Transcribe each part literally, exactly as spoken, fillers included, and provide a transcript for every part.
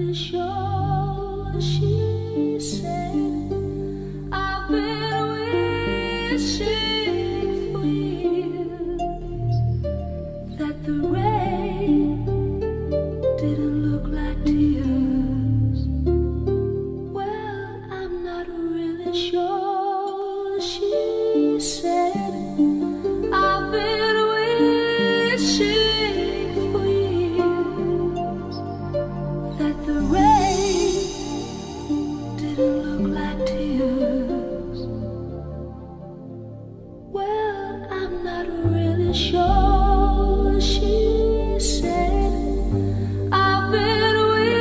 really sure. She said, I've been wishing for years that the rain didn't look like tears. Well, I'm not really sure. She said, I've been wishing for years that the rain didn't look like tears. Well, I'm not really sure. She said, I've been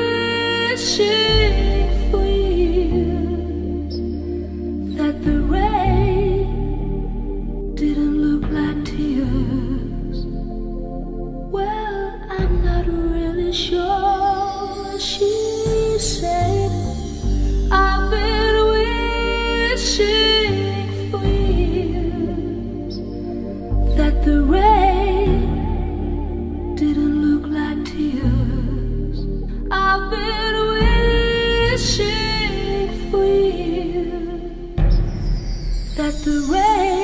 wishing for years that the rain didn't look like tears. Well, I'm not really sure. She said, I've been wishing for years that the rain didn't look like tears. I've been wishing for years that the rain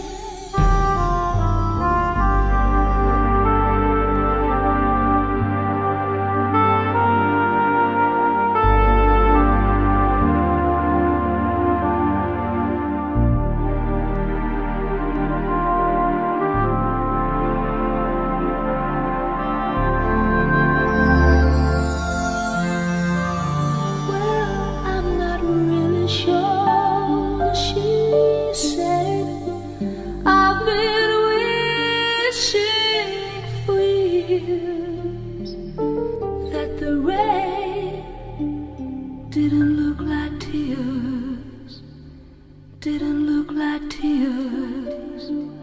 didn't look like tears, didn't look like tears.